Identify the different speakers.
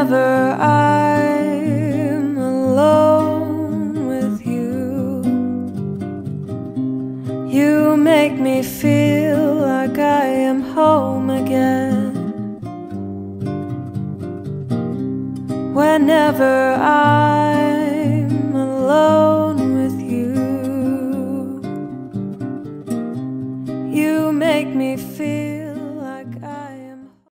Speaker 1: whenever I'm alone with you. You make me feel like I am home again. Whenever I'm alone